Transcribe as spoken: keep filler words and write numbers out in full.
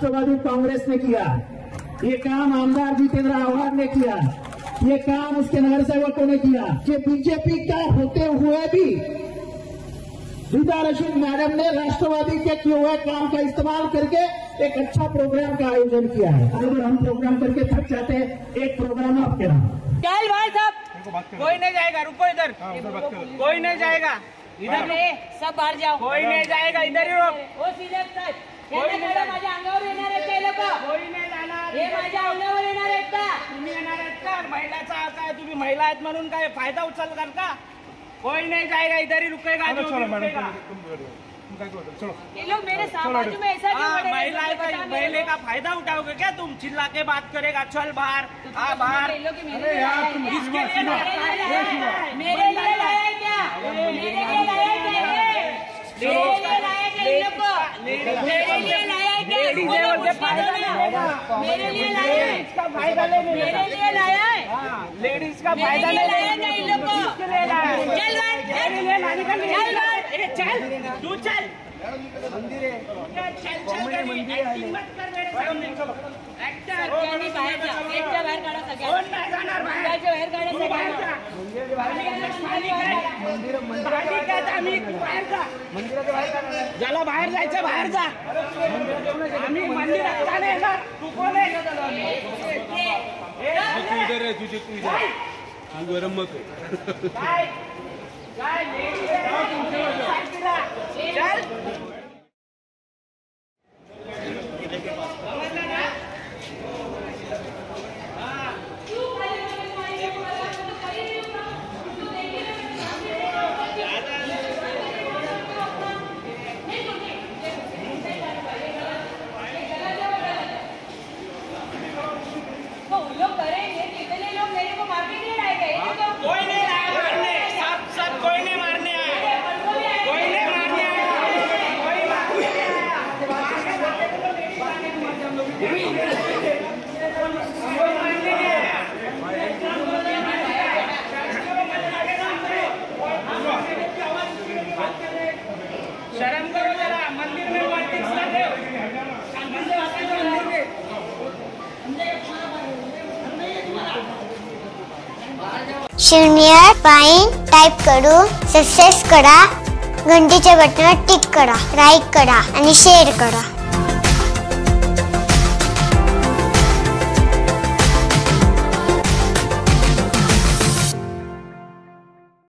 राष्ट्रवादी कांग्रेस ने किया, ये काम आमदार जितेंद्र आव्हाड ने किया, ये काम उसके नगर सेवकों ने किया। कि बीजेपी का होते हुए भी विद्या रशीद मैडम ने राष्ट्रवादी के किए हुए काम का इस्तेमाल करके एक अच्छा प्रोग्राम का आयोजन किया है। अगर हम प्रोग्राम करके थक जाते हैं, एक प्रोग्राम आपके नाम। चल भाई साहब, कोई नहीं जाएगा, रुको इधर, कोई नहीं जाएगा इधर, सब बाहर जाओ, कोई नहीं जाएगा, इधर ही रुक। ओ सिलेक्ट साहेब, कोई नाही माझ्या अंगावर येणार आहेत ते लोक, कोई नाही जाणार, हे माझ्या अंगावर येणार आहेत का? तुम्ही येणार आहेत का? महिलाचा काय तुम्ही महिला आहेत म्हणून काय फायदा उचल करता? कोई नहीं जाएगा, इधर ही रुकेगा, जो भी रुकेगा। ये लोग मेरे बाजू में ऐसा क्यों खड़े हैं? महिला का महिले का फायदा उठाओगे क्या तुम? चिल्ला के बात करेगा, चल बाहर, आ बाहर। अरे यार तुम किसके लिए मेरे लिए लाया क्या? मेरे लिए लाया क्या? मेरे लिए लाया क्या? इन लोग को मेरे लिए लाया क्या? मेरे लिए लाया है, इसका फायदा ले, मेरे लिए लाया है, लेडीज का फायदा ले लाया क्या इन लोग को? किसके लिए लाया है? चल चल चल, तू चल, मंदिर है, चल चल, एक्टिंग मत कर मेरे सामने, एक्टर कोणी बाहेर जा, एकटा बाहेर काढा सगळ्या, कोण नाही जाणार बाहेर, बाहेर काढा सगळ्या, मंदिर मंदिर मालिक आहे आम्ही, बाहेर जा, मंदिराच्या बाहेर काढा, ज्याला बाहेर जायचं बाहेर जा, आम्ही मंदिरात का नाही येणार? तू कोण आहे? इधर आहे तुझे, तू इधर तू गरम मत काय काय चल शर्म करो जरा, मंदिर में पॉलिटिक्स ना दे, शून्य पाइन टाइप करू, सक्सेस करा, घंटीच्या बटनावर टिक करा, लाईक करा आणि शेअर करा।